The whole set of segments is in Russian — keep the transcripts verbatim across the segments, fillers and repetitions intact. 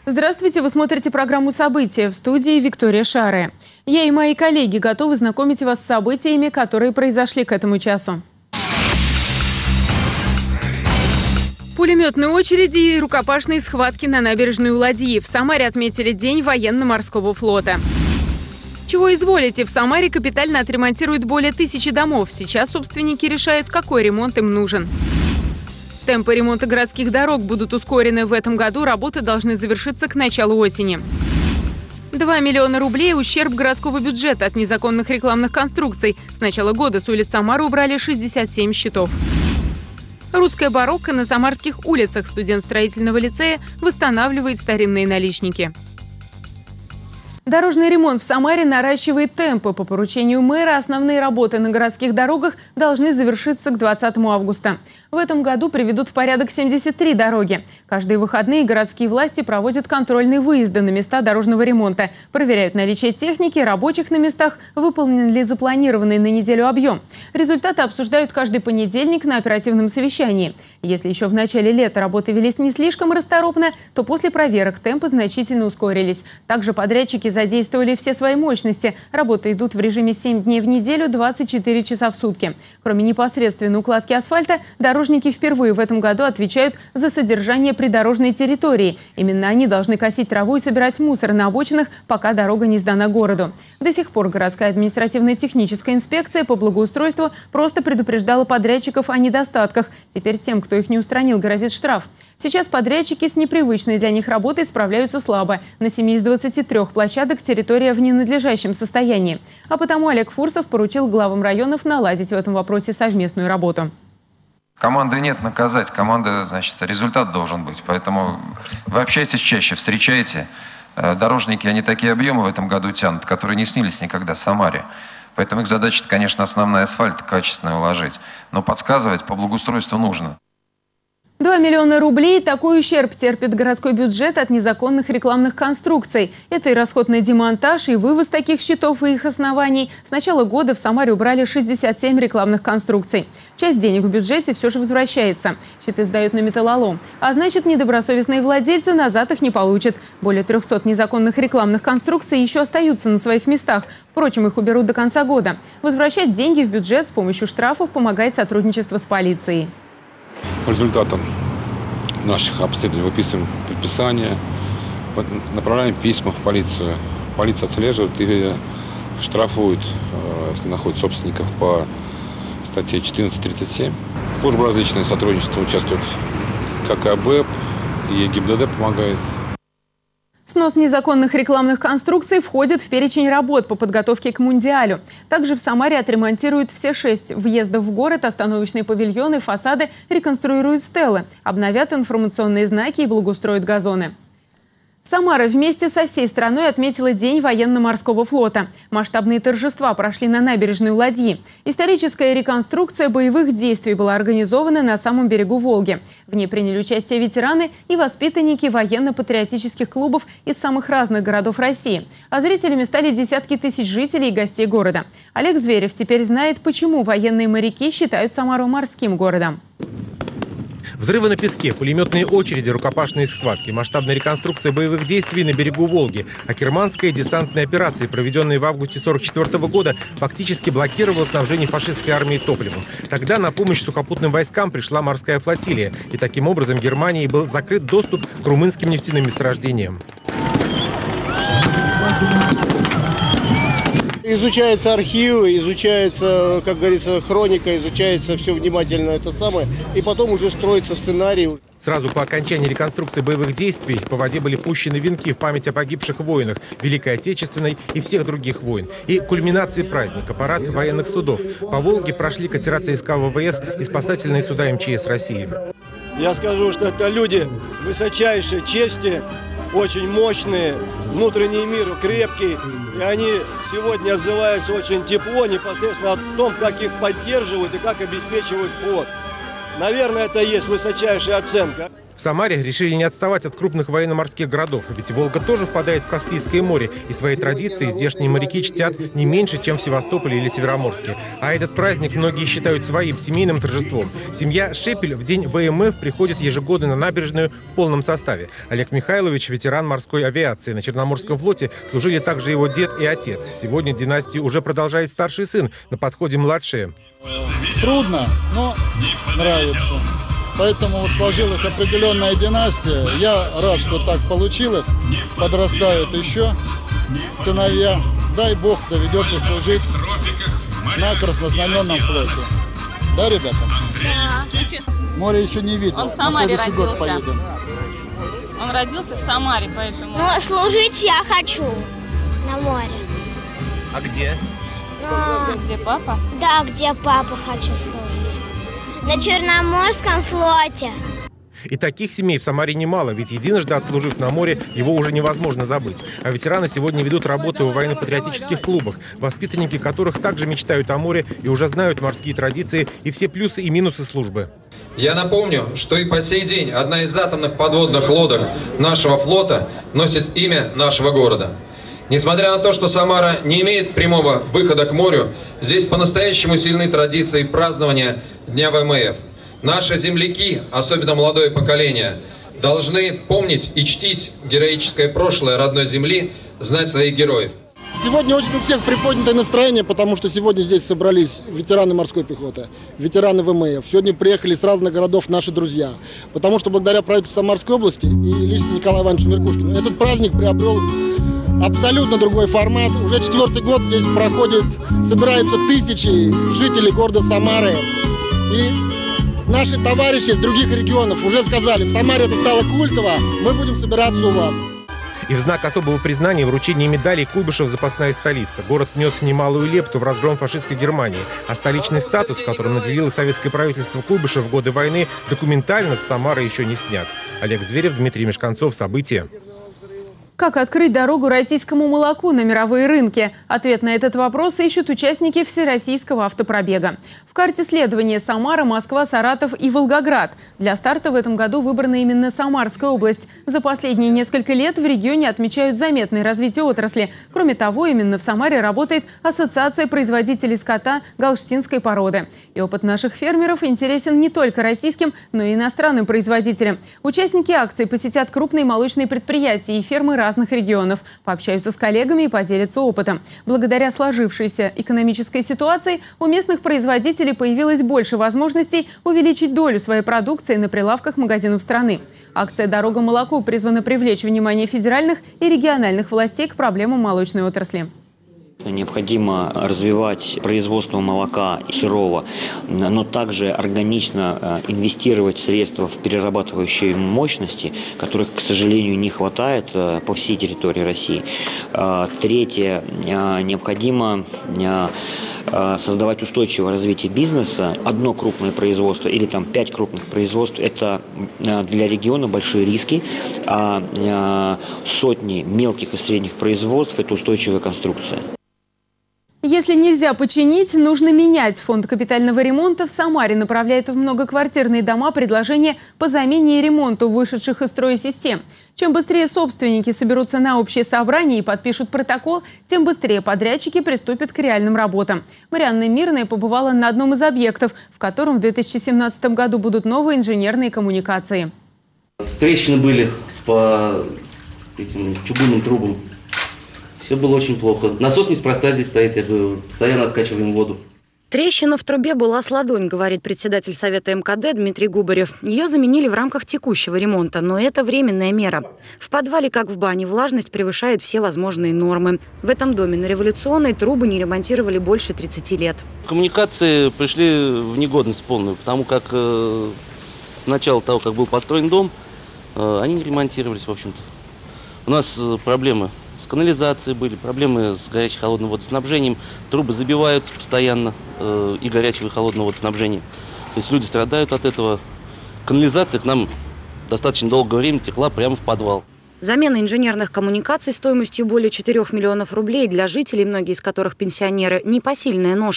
Здравствуйте, вы смотрите программу «События», в студии Виктория Шаре. Я и мои коллеги готовы знакомить вас с событиями, которые произошли к этому часу. Пулеметные очереди и рукопашные схватки на набережной у Ладьи. В Самаре отметили День военно-морского флота. Чего изволите? В Самаре капитально отремонтируют более тысячи домов. Сейчас собственники решают, какой ремонт им нужен. Темпы ремонта городских дорог будут ускорены. В этом году работы должны завершиться к началу осени. два миллиона рублей ущерб городского бюджета от незаконных рекламных конструкций. С начала года с улиц Самары убрали шестьдесят семь счетов. Русская барокко на самарских улицах. Студент строительного лицея восстанавливает старинные наличники. Дорожный ремонт в Самаре наращивает темпы. По поручению мэра основные работы на городских дорогах должны завершиться к двадцатому августа. В этом году приведут в порядок семьдесят три дороги. Каждые выходные городские власти проводят контрольные выезды на места дорожного ремонта. Проверяют наличие техники, рабочих на местах, выполнен ли запланированный на неделю объем. Результаты обсуждают каждый понедельник на оперативном совещании. Если еще в начале лета работы велись не слишком расторопно, то после проверок темпы значительно ускорились. Также подрядчики задействовали все свои мощности. Работы идут в режиме семь дней в неделю, двадцать четыре часа в сутки. Кроме непосредственной укладки асфальта, дорожники впервые в этом году отвечают за содержание придорожной территории. Именно они должны косить траву и собирать мусор на обочинах, пока дорога не сдана городу. До сих пор городская административно-техническая инспекция по благоустройству просто предупреждала подрядчиков о недостатках. Теперь тем, кто их не устранил, грозит штраф. Сейчас подрядчики с непривычной для них работой справляются слабо. На семи из двадцати трёх площадок территория в ненадлежащем состоянии. А потому Олег Фурсов поручил главам районов наладить в этом вопросе совместную работу. Команды нет наказать, команда, значит, результат должен быть. Поэтому вы общаетесь чаще, встречаете. Дорожники, они такие объемы в этом году тянут, которые не снились никогда в Самаре. Поэтому их задача, конечно, основная асфальт качественно уложить. Но подсказывать по благоустройству нужно. два миллиона рублей – такой ущерб терпит городской бюджет от незаконных рекламных конструкций. Это и расход на демонтаж, и вывоз таких счетов и их оснований. С начала года в Самаре убрали шестьдесят семь рекламных конструкций. Часть денег в бюджете все же возвращается. Щиты сдают на металлолом. А значит, недобросовестные владельцы назад их не получат. Более трёхсот незаконных рекламных конструкций еще остаются на своих местах. Впрочем, их уберут до конца года. Возвращать деньги в бюджет с помощью штрафов помогает сотрудничество с полицией. По результатам наших обследований выписываем предписания, направляем письма в полицию. Полиция отслеживает и штрафует, если находит собственников, по статье четырнадцать тридцать семь. Службы различные сотрудничества участвуют, как и АБЭП, и ГИБДД помогает. Снос незаконных рекламных конструкций входит в перечень работ по подготовке к Мундиалю. Также в Самаре отремонтируют все шесть въездов в город, остановочные павильоны, фасады, реконструируют стелы, обновят информационные знаки и благоустроят газоны. Самара вместе со всей страной отметила День военно-морского флота. Масштабные торжества прошли на набережной у Ладьи. Историческая реконструкция боевых действий была организована на самом берегу Волги. В ней приняли участие ветераны и воспитанники военно-патриотических клубов из самых разных городов России. А зрителями стали десятки тысяч жителей и гостей города. Олег Зверев теперь знает, почему военные моряки считают Самару морским городом. Взрывы на песке, пулеметные очереди, рукопашные схватки, масштабная реконструкция боевых действий на берегу Волги. Акерманская десантная операция, проведенная в августе сорок четвёртого года, фактически блокировала снабжение фашистской армии топливом. Тогда на помощь сухопутным войскам пришла морская флотилия. И таким образом Германии был закрыт доступ к румынским нефтяным месторождениям. Изучаются архивы, изучается, как говорится, хроника, изучается все внимательно это самое. И потом уже строится сценарий. Сразу по окончании реконструкции боевых действий по воде были пущены венки в память о погибших воинах Великой Отечественной и всех других войн. И кульминацией праздника – парад военных судов. По Волге прошли катера ЦСКА ВВС и спасательные суда МЧС России. Я скажу, что это люди высочайшей чести, очень мощные, внутренний мир крепкий. И они сегодня отзываются очень тепло, непосредственно о том, как их поддерживают и как обеспечивают флот. Наверное, это и есть высочайшая оценка. В Самаре решили не отставать от крупных военно-морских городов, ведь Волга тоже впадает в Каспийское море, и свои традиции здешние моряки чтят не меньше, чем в Севастополе или Североморске. А этот праздник многие считают своим семейным торжеством. Семья Шепель в день вэ эм эф приходит ежегодно на набережную в полном составе. Олег Михайлович – ветеран морской авиации. На Черноморском флоте служили также его дед и отец. Сегодня династию уже продолжает старший сын, на подходе младшие. Трудно, но нравится. Поэтому вот сложилась определенная династия. Я рад, что так получилось. Подрастают еще сыновья. Дай Бог, доведется служить на краснознаменном флоте. Да, ребята? Да. Море еще не видел. Он в Самаре на следующий год родился. поедем. Он родился в Самаре, поэтому... Ну, служить я хочу на море. А где? Но... Где папа? Да, где папа хочу служить. На Черноморском флоте. И таких семей в Самаре немало, ведь единожды отслужив на море, его уже невозможно забыть. А ветераны сегодня ведут работу в военно-патриотических клубах, воспитанники которых также мечтают о море и уже знают морские традиции и все плюсы и минусы службы. Я напомню, что и по сей день одна из атомных подводных лодок нашего флота носит имя нашего города. Несмотря на то, что Самара не имеет прямого выхода к морю, здесь по-настоящему сильны традиции празднования Дня вэ эм эф. Наши земляки, особенно молодое поколение, должны помнить и чтить героическое прошлое родной земли, знать своих героев. Сегодня очень у всех приподнятое настроение, потому что сегодня здесь собрались ветераны морской пехоты, ветераны вэ эм эф. Сегодня приехали с разных городов наши друзья, потому что благодаря правительству Самарской области и лично Николаю Ивановичу Меркушкину этот праздник приобрел абсолютно другой формат. Уже четвертый год здесь проходит, собираются тысячи жителей города Самары. И наши товарищи из других регионов уже сказали, в Самаре это стало культово, мы будем собираться у вас. И в знак особого признания вручения медалей Куйбышев «Запасная столица». Город внес немалую лепту в разгром фашистской Германии. А столичный статус, которым наделило советское правительство Куйбышев в годы войны, документально с Самары еще не снят. Олег Зверев, Дмитрий Мешканцов. События. Как открыть дорогу российскому молоку на мировые рынки? Ответ на этот вопрос ищут участники Всероссийского автопробега. В карте следования Самара, Москва, Саратов и Волгоград. Для старта в этом году выбрана именно Самарская область. За последние несколько лет в регионе отмечают заметное развитие отрасли. Кроме того, именно в Самаре работает Ассоциация производителей скота галштинской породы. И опыт наших фермеров интересен не только российским, но и иностранным производителям. Участники акции посетят крупные молочные предприятия и фермы разных регионов, пообщаются с коллегами и поделятся опытом. Благодаря сложившейся экономической ситуации у местных производителей появилось больше возможностей увеличить долю своей продукции на прилавках магазинов страны. Акция «Дорога молоку» призвана привлечь внимание федеральных и региональных властей к проблемам молочной отрасли. Необходимо развивать производство молока сырого, но также органично инвестировать средства в перерабатывающие мощности, которых, к сожалению, не хватает по всей территории России. Третье. Необходимо создавать устойчивое развитие бизнеса. Одно крупное производство или там пять крупных производств – это для региона большие риски, а сотни мелких и средних производств – это устойчивая конструкция. Если нельзя починить, нужно менять. Фонд капитального ремонта в Самаре направляет в многоквартирные дома предложения по замене и ремонту вышедших из строя систем. Чем быстрее собственники соберутся на общее собрание и подпишут протокол, тем быстрее подрядчики приступят к реальным работам. Марианна Мирная побывала на одном из объектов, в котором в две тысячи семнадцатом году будут новые инженерные коммуникации. Трещины были по этим чугунным трубам. Все было очень плохо. Насос неспроста здесь стоит, я говорю, постоянно откачиваем воду. Трещина в трубе была с ладонь, говорит председатель Совета эм ка дэ Дмитрий Губарев. Ее заменили в рамках текущего ремонта, но это временная мера. В подвале, как в бане, влажность превышает все возможные нормы. В этом доме на Революционной трубы не ремонтировали больше тридцати лет. Коммуникации пришли в негодность полную, потому как э, с начала того, как был построен дом, э, они не ремонтировались, в общем-то. У нас э, проблемы с канализацией были, проблемы с горячей-холодным водоснабжением. Трубы забиваются постоянно, э, и горячего, и холодного водоснабжения. То есть люди страдают от этого. Канализация к нам достаточно долгое время текла прямо в подвал. Замена инженерных коммуникаций стоимостью более четырёх миллионов рублей для жителей, многие из которых пенсионеры, непосильная ноша.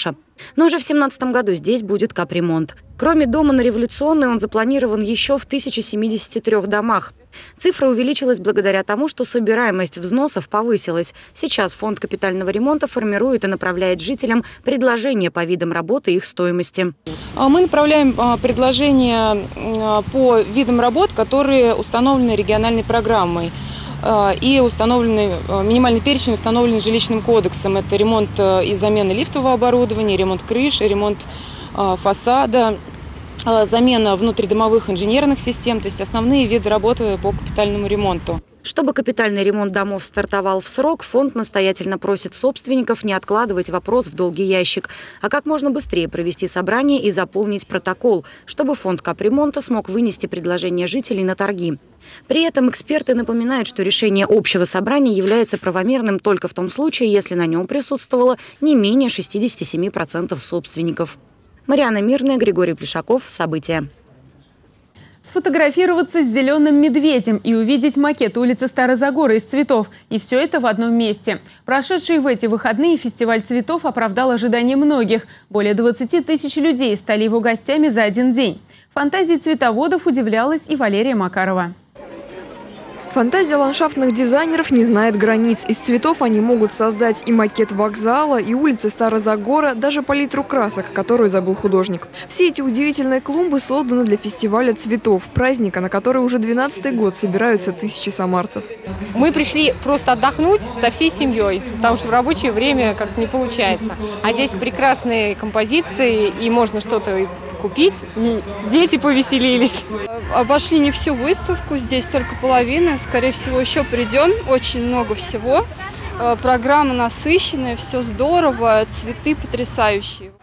Но уже в семнадцатом году здесь будет капремонт. Кроме дома на Революционной, он запланирован еще в тысяче семидесяти трёх домах. Цифра увеличилась благодаря тому, что собираемость взносов повысилась. Сейчас фонд капитального ремонта формирует и направляет жителям предложения по видам работы и их стоимости. Мы направляем предложения по видам работ, которые установлены региональной программой. И установлены, минимальный перечень установлен жилищным кодексом. Это ремонт и замена лифтового оборудования, ремонт крыш, ремонт фасада, замена внутридомовых инженерных систем, то есть основные виды работы по капитальному ремонту. Чтобы капитальный ремонт домов стартовал в срок, фонд настоятельно просит собственников не откладывать вопрос в долгий ящик, а как можно быстрее провести собрание и заполнить протокол, чтобы фонд капремонта смог вынести предложения жителей на торги. При этом эксперты напоминают, что решение общего собрания является правомерным только в том случае, если на нем присутствовало не менее шестидесяти семи процентов собственников. Марьяна Мирная, Григорий Плешаков. События. Сфотографироваться с зеленым медведем и увидеть макет улицы Старозагора из цветов. И все это в одном месте. Прошедший в эти выходные фестиваль цветов оправдал ожидания многих. Более двадцати тысяч людей стали его гостями за один день. Фантазии цветоводов удивлялась и Валерия Макарова. Фантазия ландшафтных дизайнеров не знает границ. Из цветов они могут создать и макет вокзала, и улицы Старозагора, даже палитру красок, которую забыл художник. Все эти удивительные клумбы созданы для фестиваля цветов, праздника, на который уже двенадцатый год собираются тысячи самарцев. Мы пришли просто отдохнуть со всей семьей, потому что в рабочее время как-то не получается. А здесь прекрасные композиции, и можно что-то купить. Дети повеселились. Обошли не всю выставку, здесь только половина. Скорее всего, еще придем. Очень много всего. Программа насыщенная, все здорово, цветы потрясающие.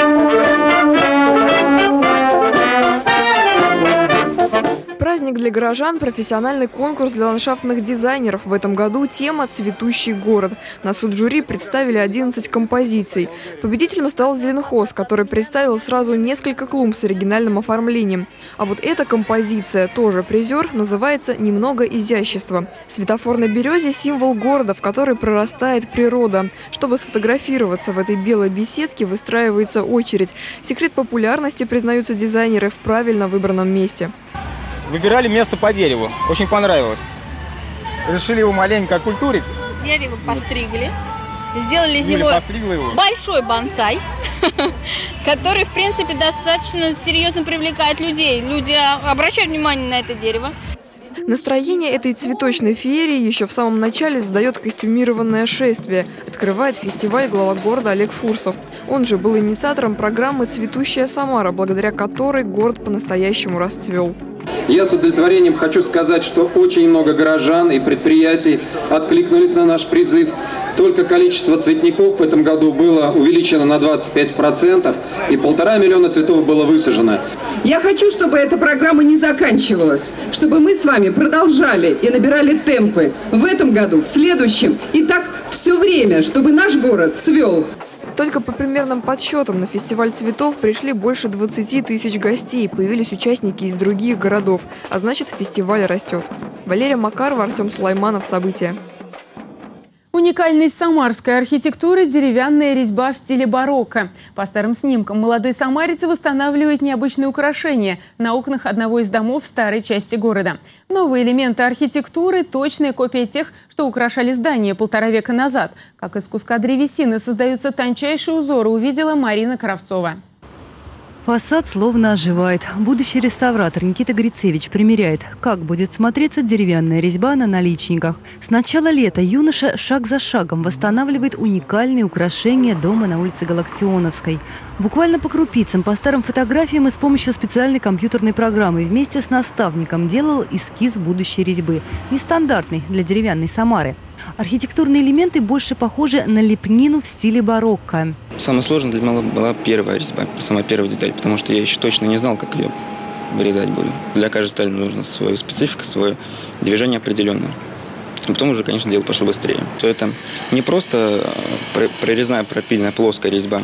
Праздник для горожан – профессиональный конкурс для ландшафтных дизайнеров. В этом году тема «Цветущий город». На суд жюри представили одиннадцать композиций. Победителем стал Зеленхоз, который представил сразу несколько клумб с оригинальным оформлением. А вот эта композиция, тоже призер, называется «Немного изящества». Светофор на березе – символ города, в который прорастает природа. Чтобы сфотографироваться в этой белой беседке, выстраивается очередь. Секрет популярности, признаются дизайнеры, в правильно выбранном месте. Выбирали место по дереву. Очень понравилось. Решили его маленько окультурить. Дерево постригли. Сделали из него большой бонсай, который, в принципе, достаточно серьезно привлекает людей. Люди обращают внимание на это дерево. Настроение этой цветочной феерии еще в самом начале задает костюмированное шествие. Открывает фестиваль глава города Олег Фурсов. Он же был инициатором программы «Цветущая Самара», благодаря которой город по-настоящему расцвел. Я с удовлетворением хочу сказать, что очень много горожан и предприятий откликнулись на наш призыв. Только количество цветников в этом году было увеличено на двадцать пять процентов, и полтора миллиона цветов было высажено. Я хочу, чтобы эта программа не заканчивалась, чтобы мы с вами продолжали и набирали темпы в этом году, в следующем, и так все время, чтобы наш город цвел. Только по примерным подсчетам на фестиваль цветов пришли больше двадцати тысяч гостей. Появились участники из других городов. А значит, фестиваль растет. Валерия Макарова, Артем Сулайманов. События. Уникальность самарской архитектуры – деревянная резьба в стиле барокко. По старым снимкам молодой самарец восстанавливает необычные украшения на окнах одного из домов в старой части города. Новые элементы архитектуры – точная копия тех, что украшали здание полтора века назад. Как из куска древесины создаются тончайшие узоры, увидела Марина Кравцова. Фасад словно оживает. Будущий реставратор Никита Грицевич примеряет, как будет смотреться деревянная резьба на наличниках. С начала лета юноша шаг за шагом восстанавливает уникальные украшения дома на улице Галактионовской. Буквально по крупицам, по старым фотографиям и с помощью специальной компьютерной программы вместе с наставником делал эскиз будущей резьбы. Нестандартный для деревянной Самары. Архитектурные элементы больше похожи на лепнину в стиле барокко. Самое сложное для меня была первая резьба, самая первая деталь, потому что я еще точно не знал, как ее вырезать буду. Для каждой детали нужна своя специфика, свое движение определенное. А потом уже, конечно, дело пошло быстрее. То это не просто прорезная пропильная плоская резьба,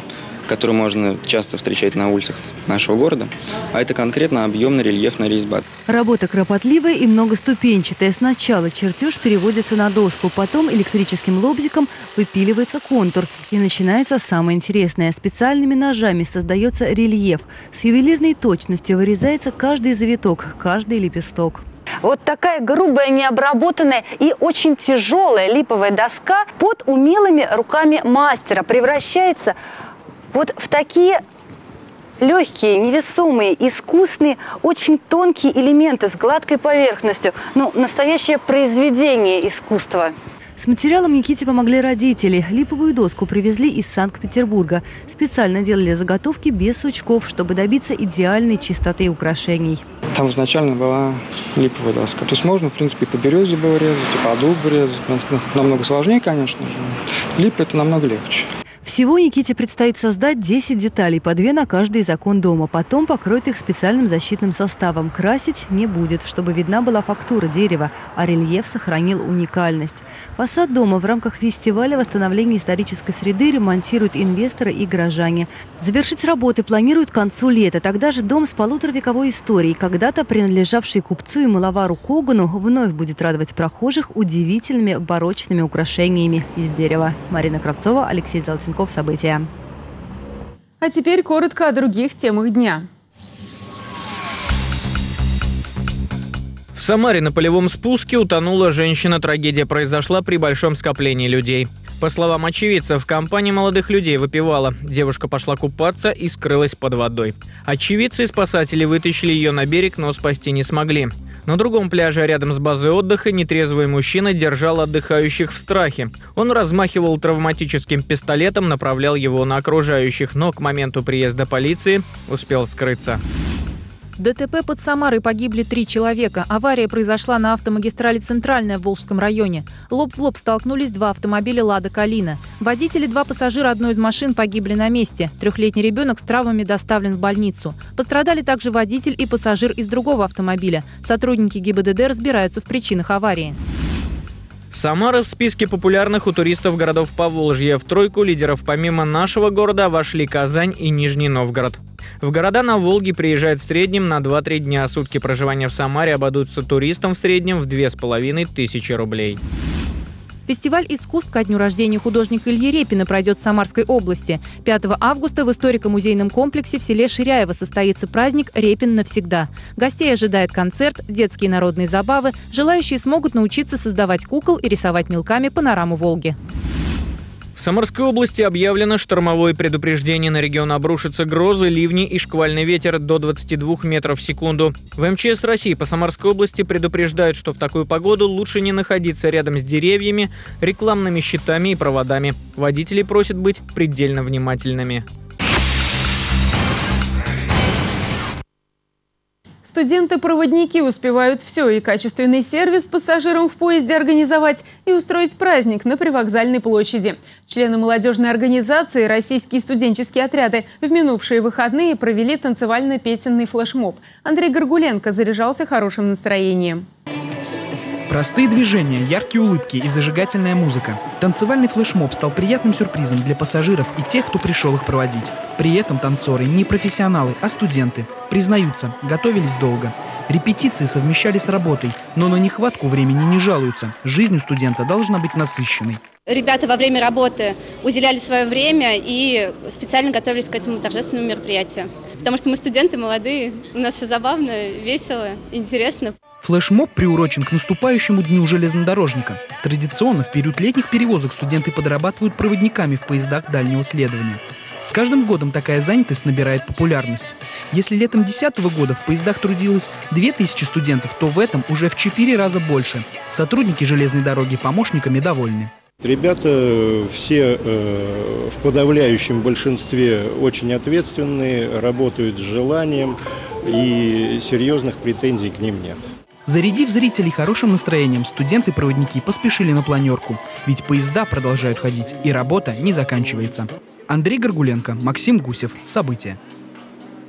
которую можно часто встречать на улицах нашего города, а это конкретно объемная рельефная резьба. Работа кропотливая и многоступенчатая. Сначала чертеж переводится на доску, потом электрическим лобзиком выпиливается контур. И начинается самое интересное. Специальными ножами создается рельеф. С ювелирной точностью вырезается каждый завиток, каждый лепесток. Вот такая грубая, необработанная и очень тяжелая липовая доска под умелыми руками мастера превращается вот в такие легкие, невесомые, искусные, очень тонкие элементы с гладкой поверхностью. Ну, настоящее произведение искусства. С материалом Никите помогли родители. Липовую доску привезли из Санкт-Петербурга. Специально делали заготовки без сучков, чтобы добиться идеальной чистоты украшений. Там изначально была липовая доска. То есть можно, в принципе, по березе было резать, и по дубу резать. Намного сложнее, конечно же. Липа – это намного легче. Всего Никите предстоит создать десять деталей, по две на каждый из окон дома. Потом покроет их специальным защитным составом. Красить не будет, чтобы видна была фактура дерева, а рельеф сохранил уникальность. Фасад дома в рамках фестиваля восстановления исторической среды ремонтируют инвесторы и горожане. Завершить работы планируют к концу лета. Тогда же дом с полуторавековой историей, когда-то принадлежавший купцу и мыловару Когану, вновь будет радовать прохожих удивительными барочными украшениями из дерева. Марина Кравцова, Алексей Золотенков. События. А теперь коротко о других темах дня. В Самаре на полевом спуске утонула женщина. Трагедия произошла при большом скоплении людей. По словам очевидцев, компания молодых людей выпивала. Девушка пошла купаться и скрылась под водой. Очевидцы и спасатели вытащили ее на берег, но спасти не смогли. На другом пляже рядом с базой отдыха нетрезвый мужчина держал отдыхающих в страхе. Он размахивал травматическим пистолетом, направлял его на окружающих, но к моменту приезда полиции успел скрыться. В ДТП под Самарой погибли три человека. Авария произошла на автомагистрали «Центральная» в Волжском районе. Лоб в лоб столкнулись два автомобиля «Лада Калина». Водители, два пассажира одной из машин погибли на месте. Трехлетний ребенок с травмами доставлен в больницу. Пострадали также водитель и пассажир из другого автомобиля. Сотрудники ГИБДД разбираются в причинах аварии. Самара в списке популярных у туристов городов Поволжья. В тройку лидеров помимо нашего города вошли Казань и Нижний Новгород. В города на Волге приезжают в среднем на два-три дня. Сутки проживания в Самаре обойдутся туристам в среднем в две с половиной тысячи рублей. Фестиваль искусств ко дню рождения художника Ильи Репина пройдет в Самарской области. пятого августа в историко-музейном комплексе в селе Ширяево состоится праздник «Репин навсегда». Гостей ожидает концерт, детские народные забавы. Желающие смогут научиться создавать кукол и рисовать мелками панораму Волги. В Самарской области объявлено штормовое предупреждение. На регион обрушатся грозы, ливни и шквальный ветер до двадцати двух метров в секунду. В эм че эс России по Самарской области предупреждают, что в такую погоду лучше не находиться рядом с деревьями, рекламными щитами и проводами. Водители просят быть предельно внимательными. Студенты-проводники успевают все: и качественный сервис пассажирам в поезде организовать, и устроить праздник на Привокзальной площади. Члены молодежной организации «Российские студенческие отряды» в минувшие выходные провели танцевально-песенный флешмоб. Андрей Горгуленко заряжался хорошим настроением. Простые движения, яркие улыбки и зажигательная музыка. Танцевальный флешмоб стал приятным сюрпризом для пассажиров и тех, кто пришел их проводить. При этом танцоры не профессионалы, а студенты. Признаются, готовились долго. Репетиции совмещали с работой, но на нехватку времени не жалуются. Жизнь у студента должна быть насыщенной. Ребята во время работы уделяли свое время и специально готовились к этому торжественному мероприятию. Потому что мы студенты молодые, у нас все забавно, весело, интересно. Флешмоб приурочен к наступающему дню железнодорожника. Традиционно в период летних перевозок студенты подрабатывают проводниками в поездах дальнего следования. С каждым годом такая занятость набирает популярность. Если летом две тысячи десятого года в поездах трудилось две тысячи студентов, то в этом уже в четыре раза больше. Сотрудники железной дороги помощниками довольны. Ребята все э, в подавляющем большинстве очень ответственные, работают с желанием, и серьезных претензий к ним нет. Зарядив зрителей хорошим настроением, студенты-проводники поспешили на планерку. Ведь поезда продолжают ходить, и работа не заканчивается. Андрей Горгуленко, Максим Гусев. События.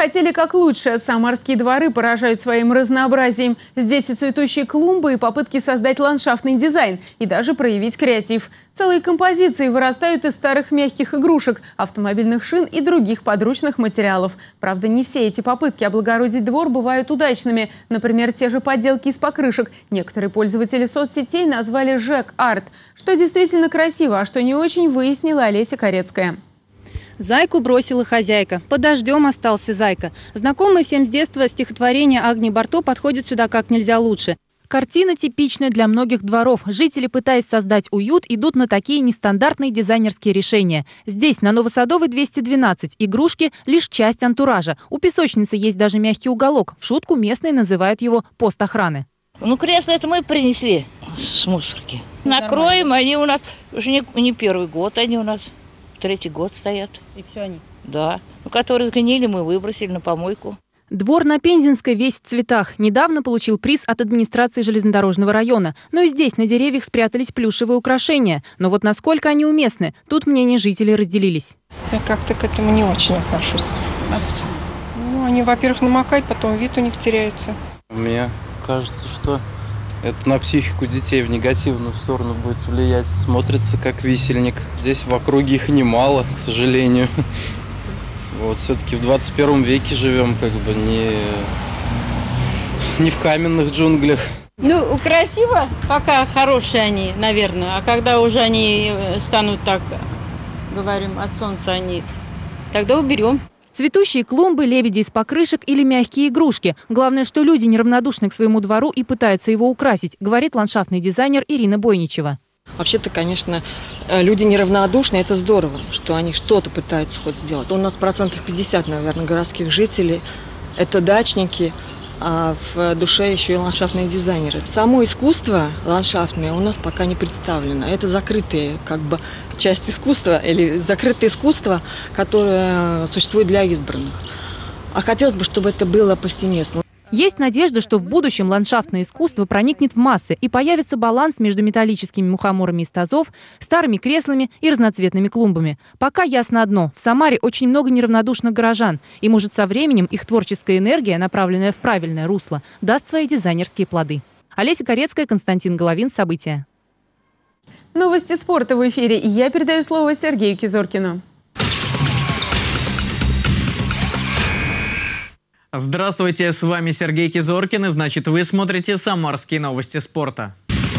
Хотели как лучше. Самарские дворы поражают своим разнообразием. Здесь и цветущие клумбы, и попытки создать ландшафтный дизайн, и даже проявить креатив. Целые композиции вырастают из старых мягких игрушек, автомобильных шин и других подручных материалов. Правда, не все эти попытки облагородить двор бывают удачными. Например, те же подделки из покрышек. Некоторые пользователи соцсетей назвали «жек-арт». Что действительно красиво, а что не очень, выяснила Олеся Корецкая. Зайку бросила хозяйка. Под дождем остался зайка. Знакомое всем с детства стихотворение Агнии Барто подходит сюда как нельзя лучше. Картина типичная для многих дворов. Жители, пытаясь создать уют, идут на такие нестандартные дизайнерские решения. Здесь, на Новосадовой двести двенадцать, игрушки – лишь часть антуража. У песочницы есть даже мягкий уголок. В шутку местные называют его «пост охраны». Ну, кресла это мы принесли с мусорки. Накроем, они у нас уже не, не первый год, они у нас третий год стоят. И все они? Да. Ну, которые сгнили, мы выбросили на помойку. Двор на Пензенской весь в цветах. Недавно получил приз от администрации железнодорожного района. Но и здесь на деревьях спрятались плюшевые украшения. Но вот насколько они уместны, тут мнения жителей разделились. Я как-то к этому не очень отношусь. А почему? Ну, они, во-первых, намокают, потом вид у них теряется. Мне кажется, что это на психику детей в негативную сторону будет влиять. Смотрится как висельник. Здесь в округе их немало, к сожалению. Вот, все-таки в двадцать первом веке живем, как бы не, не в каменных джунглях. Ну, красиво, пока хорошие они, наверное. А когда уже они станут так, говорим, от солнца они, тогда уберем. Цветущие клумбы, лебеди из покрышек или мягкие игрушки. Главное, что люди неравнодушны к своему двору и пытаются его украсить, говорит ландшафтный дизайнер Ирина Бойничева. Вообще-то, конечно, люди неравнодушны, это здорово, что они что-то пытаются хоть сделать. У нас процентов пятьдесят, наверное, городских жителей – это дачники, а в душе еще и ландшафтные дизайнеры. Само искусство ландшафтное у нас пока не представлено. Это закрытая как бы часть искусства или закрытое искусство, которое существует для избранных. А хотелось бы, чтобы это было повсеместно. Есть надежда, что в будущем ландшафтное искусство проникнет в массы и появится баланс между металлическими мухоморами из тазов, старыми креслами и разноцветными клумбами. Пока ясно одно – в Самаре очень много неравнодушных горожан. И, может, со временем их творческая энергия, направленная в правильное русло, даст свои дизайнерские плоды. Олеся Корецкая, Константин Головин. События. Новости спорта в эфире. Я передаю слово Сергею Кизоркину. Здравствуйте, с вами Сергей Кизоркин, и значит, вы смотрите «Самарские новости спорта».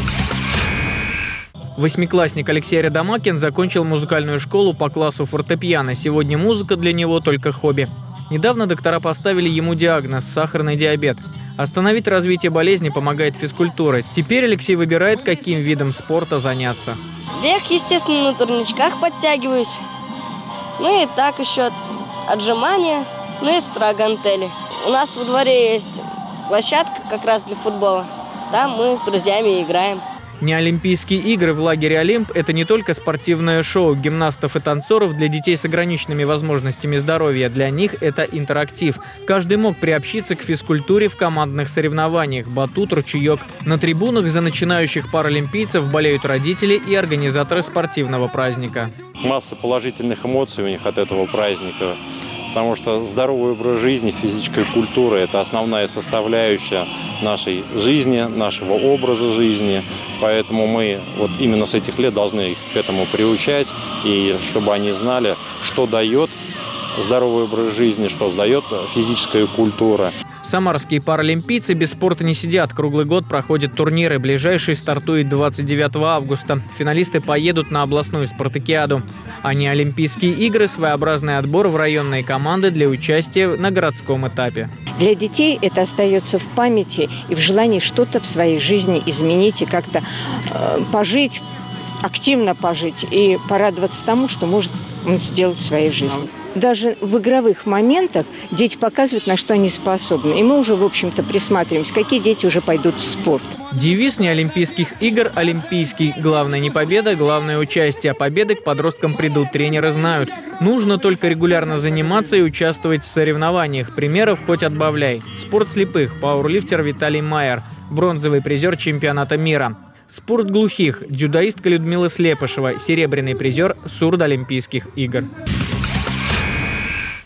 Восьмиклассник Алексей Радомакин закончил музыкальную школу по классу фортепиано. Сегодня музыка для него только хобби. Недавно доктора поставили ему диагноз – сахарный диабет. Остановить развитие болезни помогает физкультура. Теперь Алексей выбирает, каким видом спорта заняться. Бег, естественно, на турничках подтягиваюсь. Ну и так еще отжимания, ну и строгантели. У нас во дворе есть площадка как раз для футбола. Там мы с друзьями играем. Неолимпийские игры в лагере «Олимп» – это не только спортивное шоу гимнастов и танцоров для детей с ограниченными возможностями здоровья. Для них это интерактив. Каждый мог приобщиться к физкультуре в командных соревнованиях. Батут, ручеек. На трибунах за начинающих паралимпийцев болеют родители и организаторы спортивного праздника. Масса положительных эмоций у них от этого праздника. Потому что здоровый образ жизни, физическая культура – это основная составляющая нашей жизни, нашего образа жизни. Поэтому мы вот именно с этих лет должны их к этому приучать, и чтобы они знали, что дает здоровый образ жизни, что дает физическая культура. Самарские паралимпийцы без спорта не сидят. Круглый год проходят турниры. Ближайший стартует двадцать девятого августа. Финалисты поедут на областную спартакиаду. А неолимпийские игры – своеобразный отбор в районные команды для участия на городском этапе. Для детей это остается в памяти и в желании что-то в своей жизни изменить и как-то э, пожить, активно пожить и порадоваться тому, что может он сделать в своей жизни. Даже в игровых моментах дети показывают, на что они способны. И мы уже, в общем-то, присматриваемся, какие дети уже пойдут в спорт. Девиз неолимпийских игр – олимпийский. Главное не победа, главное участие. А победы к подросткам придут, тренеры знают. Нужно только регулярно заниматься и участвовать в соревнованиях. Примеров хоть отбавляй. Спорт слепых. Пауэрлифтер Виталий Майер. Бронзовый призер чемпионата мира. Спорт глухих. Дзюдоистка Людмила Слепышева. Серебряный призер сурдоолимпийских игр.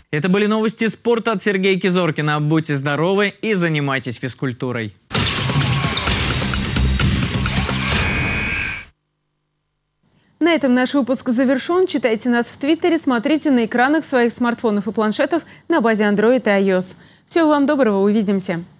Это были новости спорта от Сергея Кизоркина. Будьте здоровы и занимайтесь физкультурой. На этом наш выпуск завершен. Читайте нас в Твиттере, смотрите на экранах своих смартфонов и планшетов на базе Android и iOS. Всего вам доброго, увидимся.